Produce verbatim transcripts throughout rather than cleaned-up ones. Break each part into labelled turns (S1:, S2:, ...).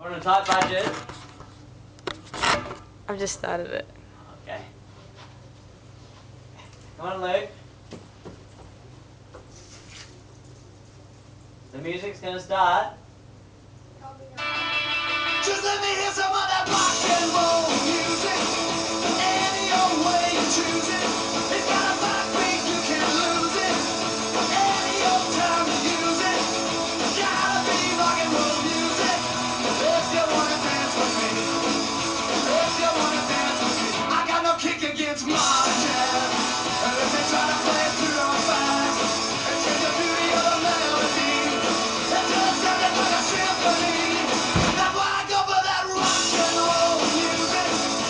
S1: On a tight budget.
S2: I've just started it.
S1: Okay. Come on, Luke. The music's gonna start.
S3: Just let me hear some of that rock and roll music. Any old way you choose it. It's got a backbeat, you can't lose it. Any old time to use it. Gotta be rock and roll music. If you wanna dance with me. If you wanna dance with me. I got no kick against modern jazz. Unless they try to play it too darn fast. And change the beauty of the melody. It just sounded like a symphony. That's why I go for that rock and roll music.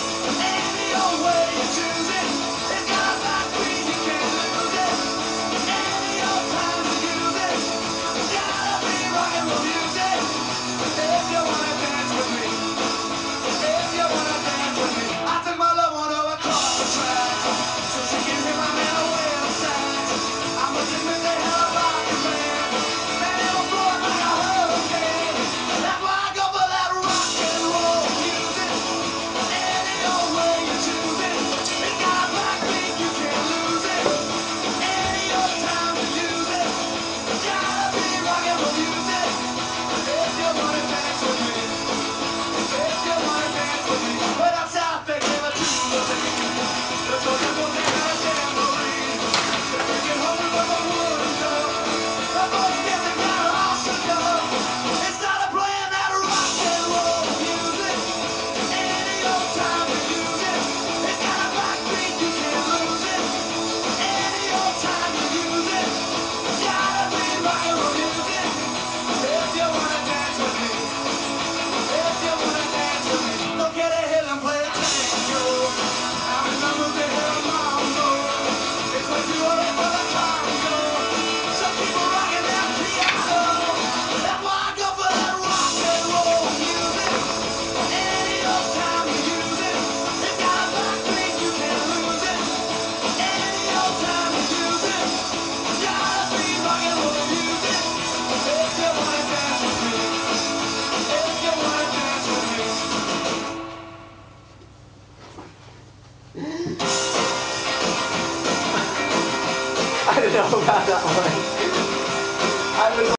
S3: Any old way you choose it. It's got a backbeat, you can't lose it. Any old time to use it. Gotta be rock and roll music. If you wanna dance with me. If you wanna dance with me. I took my love one over across the track. So she can hear my man away on sax. I'm a sick they hell of rockin' man. Man, it will blow like a hurricane. That's why I go for that rock and roll music. Any old way you choose it. It's got a backbeat, you can't lose it. Any old time to use it. Gotta be rock and roll music. If you wanna dance with me. If you wanna dance with me. But outside they give it to the thing. There's no simple thing that a tambourine. They're taking home with a wooden door. The boys dancing got all shook up. It started playing that rock and roll music. Any old time to use it. It's got a backbeat, you can't lose it. Any old time to use it. Gotta be rock and roll music. If you wanna dance with me. If you wanna dance with me. Look at a hill and play a tango. I remember the hill mambo. It's way too early for the tango. Some people rocking that piano. That's why I go for that rock and roll music. Any old time to use it. It's got a backbeat, you can't lose it. Any old time to use it. Gotta be rock and roll music. If you wanna dance with me. If you wanna dance with me.
S1: I don't know about that one. I was